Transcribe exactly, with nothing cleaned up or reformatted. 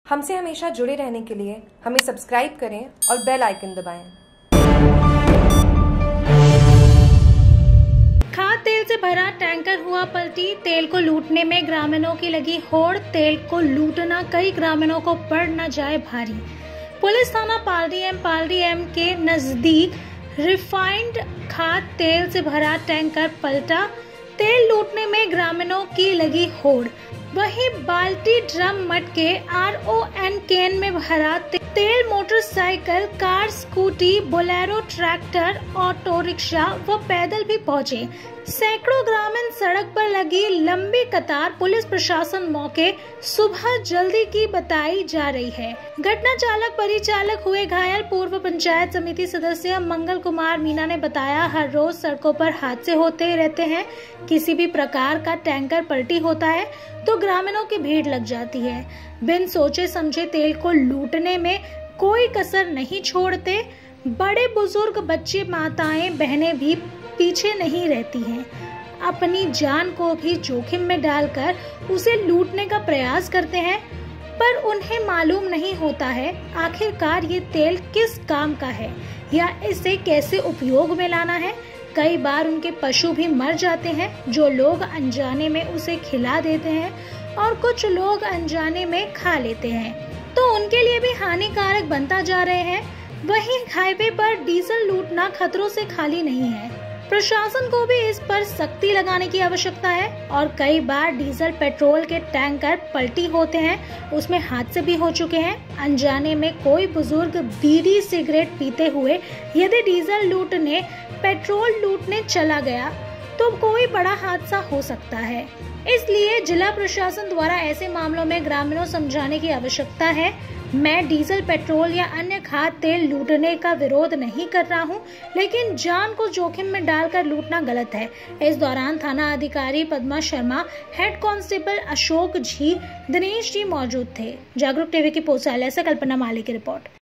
हमसे हमेशा जुड़े रहने के लिए हमें सब्सक्राइब करें और बेल आइकन दबाएं। खाद्य तेल से भरा टैंकर हुआ पलटी। तेल को लूटने में ग्रामीणों की लगी होड़। तेल को लूटना कई ग्रामीणों को पड़ न जाए भारी। पुलिस थाना पालड़ी एम पालड़ी एम के नजदीक रिफाइंड खाद्य तेल से भरा टैंकर पलटा। तेल लूटने में ग्रामीणों की लगी होड़। वहीं बाल्टी, ड्रम, मटके, आर ओ एन कैन में भरा तेल motorcycle, car, scooty, Bolero, tractor, auto rickshaw व पैदल भी पहुंचे। सैकड़ों ग्रामीण सड़क पर लगी लंबी कतार। पुलिस प्रशासन मौके सुबह जल्दी की बताई जा रही है। घटना चालक परिचालक हुए घायल। पूर्व पंचायत समिति सदस्य मंगल कुमार मीना ने बताया, हर रोज सड़कों पर हादसे होते रहते हैं। किसी भी प्रकार का टैंकर पलटी होता है तो ग्रामीणों की भीड़ लग जाती है। बिन सोचे समझे तेल को लूटने में कोई कसर नहीं छोड़ते। बड़े बुजुर्ग, बच्चे, माताएं, बहनें भी पीछे नहीं रहती हैं। अपनी जान को भी जोखिम में डालकर उसे लूटने का प्रयास करते हैं, पर उन्हें मालूम नहीं होता है आखिरकार ये तेल किस काम का है या इसे कैसे उपयोग में लाना है। कई बार उनके पशु भी मर जाते हैं, जो लोग अनजाने में उसे खिला देते हैं और कुछ लोग अनजाने में खा लेते हैं, तो उनके लिए भी हानिकारक बनता जा रहे हैं। वहीं हाईवे पर डीजल लूटना खतरों से खाली नहीं है। प्रशासन को भी इस पर सख्ती लगाने की आवश्यकता है। और कई बार डीजल पेट्रोल के टैंकर पलटी होते हैं, उसमें हादसे भी हो चुके हैं। अनजाने में कोई बुजुर्ग बीड़ी सिगरेट पीते हुए यदि डीजल लूटने, पेट्रोल लूटने चला गया तो कोई बड़ा हादसा हो सकता है। इसलिए जिला प्रशासन द्वारा ऐसे मामलों में ग्रामीणों समझाने की आवश्यकता है। मैं डीजल, पेट्रोल या अन्य खाद्य तेल लूटने का विरोध नहीं कर रहा हूं, लेकिन जान को जोखिम में डालकर लूटना गलत है। इस दौरान थाना अधिकारी पद्मा शर्मा, हेड कांस्टेबल अशोक जी, दिनेश जी मौजूद थे। जागरूक टीवी की पोस्टालय से कल्पना माली की रिपोर्ट।